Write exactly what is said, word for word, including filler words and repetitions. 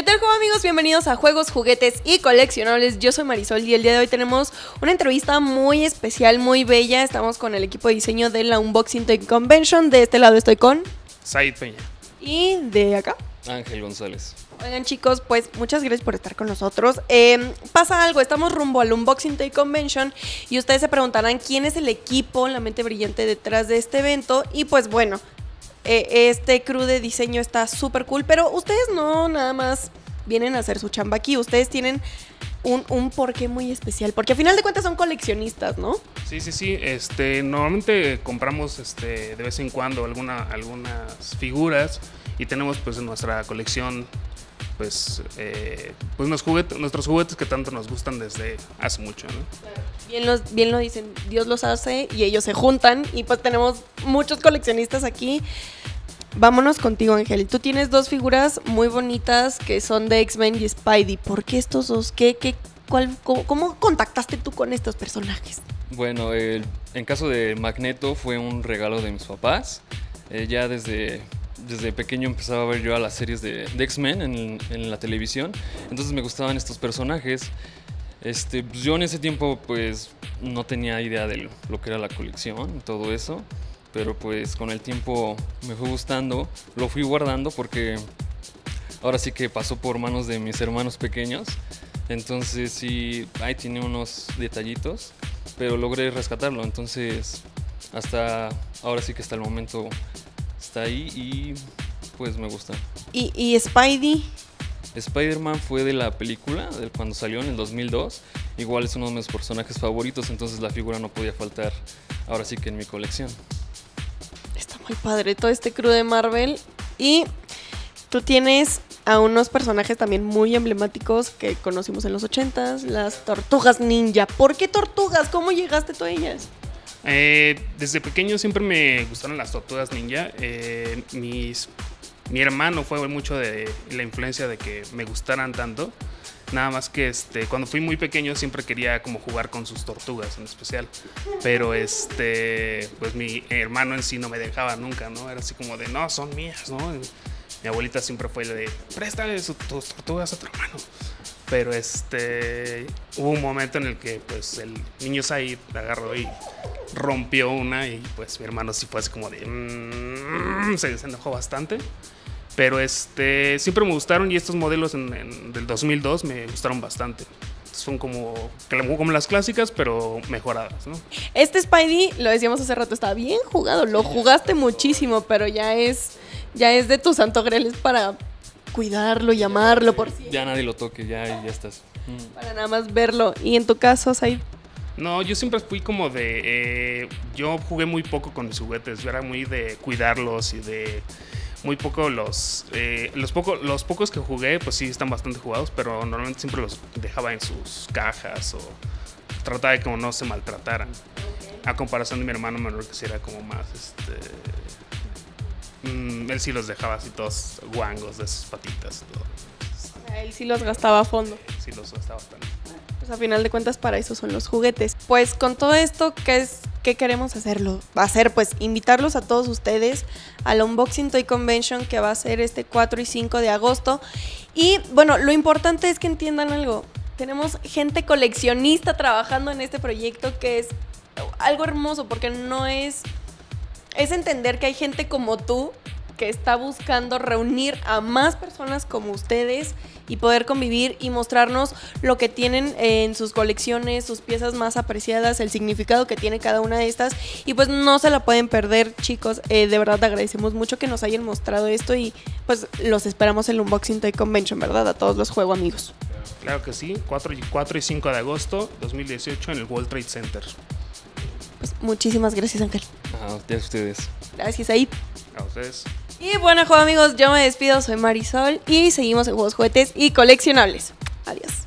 tal, juego amigos? Bienvenidos a Juegos, Juguetes y Coleccionables. Yo soy Marisol y el día de hoy tenemos una entrevista muy especial, muy bella. Estamos con el equipo de diseño de la Unboxing Toy Convention. De este lado estoy con Said Peña. Y de acá Ángel González. Oigan, chicos, pues muchas gracias por estar con nosotros. Eh, pasa algo, estamos rumbo al Unboxing Toy Convention y ustedes se preguntarán quién es el equipo, la mente brillante detrás de este evento. Y pues bueno, eh, este crew de diseño está súper cool, pero ustedes no nada más vienen a hacer su chamba aquí, ustedes tienen un, un porqué muy especial, porque a final de cuentas son coleccionistas, ¿no? Sí, sí, sí. Este, normalmente compramos este, de vez en cuando alguna, algunas figuras y tenemos pues en nuestra colección pues, eh, pues unos juguetes, nuestros juguetes que tanto nos gustan desde hace mucho, ¿no? Claro. Bien, los, bien lo dicen, Dios los hace y ellos se juntan y pues tenemos muchos coleccionistas aquí. Vámonos contigo, Ángel. Tú tienes dos figuras muy bonitas que son de X-Men y Spidey. ¿Por qué estos dos? ¿Qué, qué, cuál, cómo, ¿Cómo contactaste tú con estos personajes? Bueno, el, en caso de Magneto fue un regalo de mis papás. Eh, ya desde, desde pequeño empezaba a ver yo a las series de, de X-Men en, en la televisión. Entonces me gustaban estos personajes. Este, pues yo en ese tiempo pues no tenía idea de lo, lo que era la colección y todo eso. Pero pues con el tiempo me fue gustando, lo fui guardando porque ahora sí que pasó por manos de mis hermanos pequeños. Entonces sí, ahí tiene unos detallitos, pero logré rescatarlo. Entonces hasta ahora sí que hasta el momento está ahí y pues me gusta. ¿Y, y Spidey? Spider-Man fue de la película, de cuando salió en el dos mil dos. Igual es uno de mis personajes favoritos, entonces la figura no podía faltar ahora sí que en mi colección. Está muy padre todo este crew de Marvel. Y tú tienes a unos personajes también muy emblemáticos que conocimos en los ochentas, las Tortugas Ninja. ¿Por qué tortugas? ¿Cómo llegaste tú a ellas? Eh, desde pequeño siempre me gustaron las Tortugas Ninja. Eh, mis, mi hermano fue mucho de la influencia de que me gustaran tanto. Nada más que este, cuando fui muy pequeño siempre quería como jugar con sus tortugas en especial. Pero este, pues mi hermano en sí no me dejaba nunca, ¿no? Era así como de, no, son mías, ¿no? Mi abuelita siempre fue de, préstale sus tortugas a tu hermano. Pero este, hubo un momento en el que pues el niño Said agarró y rompió una y pues mi hermano sí fue así como de, mmm, se, se enojó bastante. Pero este, siempre me gustaron y estos modelos en, en, del dos mil dos me gustaron bastante. Son como, como las clásicas, pero mejoradas, ¿no? Este Spidey, lo decíamos hace rato, está bien jugado. Lo jugaste muchísimo, pero ya es, ya es de tus santoreles para cuidarlo y amarlo. Por si ya nadie lo toque, ya, ya estás. Mm. Para nada más verlo. ¿Y en tu caso, Said? No, yo siempre fui como de... Eh, yo jugué muy poco con mis juguetes. Yo era muy de cuidarlos y de... Muy poco los, eh, los, poco, los pocos que jugué, pues sí están bastante jugados, pero normalmente siempre los dejaba en sus cajas o trataba de que no se maltrataran. Okay. A comparación de mi hermano menor, que sí era como más, este, mmm, él sí los dejaba así todos guangos de sus patitas. Todo. Él sí los gastaba a fondo. Eh, sí los gastaba bastante. Pues a final de cuentas para eso son los juguetes. Pues con todo esto, ¿qué es? ¿Qué queremos hacerlo? Va a ser pues invitarlos a todos ustedes al Unboxing Toy Convention que va a ser este cuatro y cinco de agosto. Y bueno, lo importante es que entiendan algo. Tenemos gente coleccionista trabajando en este proyecto que es algo hermoso porque no es... Es entender que hay gente como tú que está buscando reunir a más personas como ustedes y poder convivir y mostrarnos lo que tienen en sus colecciones, sus piezas más apreciadas, el significado que tiene cada una de estas y pues no se la pueden perder, chicos. Eh, de verdad agradecemos mucho que nos hayan mostrado esto y pues los esperamos en el Unboxing Toy Convention, ¿verdad? A todos los juego amigos. Claro que sí, cuatro y cinco de agosto dos mil dieciocho en el World Trade Center. Pues muchísimas gracias, Ángel. Ah, a ustedes. Gracias, Aid. A ustedes. Y bueno, juego amigos, yo me despido, soy Marisol y seguimos en Juegos, Juguetes y Coleccionables. Adiós.